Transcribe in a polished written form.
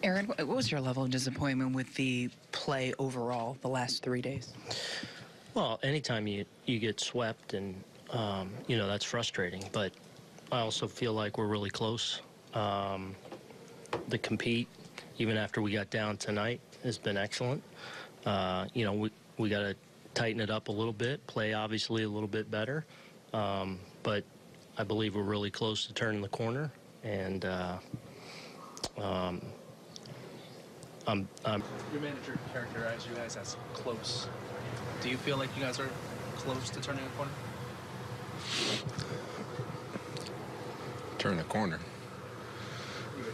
Aaron, what was your level of disappointment with the play overall the last 3 days? Well, anytime you get swept, and that's frustrating. But I also feel like we're really close. The compete, even after we got down tonight, has been excellent. We got to tighten it up a little bit, play obviously a little bit better. But I believe we're really close to turning the corner, and Your manager characterized you guys as close. Do you feel like you guys are close to turning a corner? Turn the corner.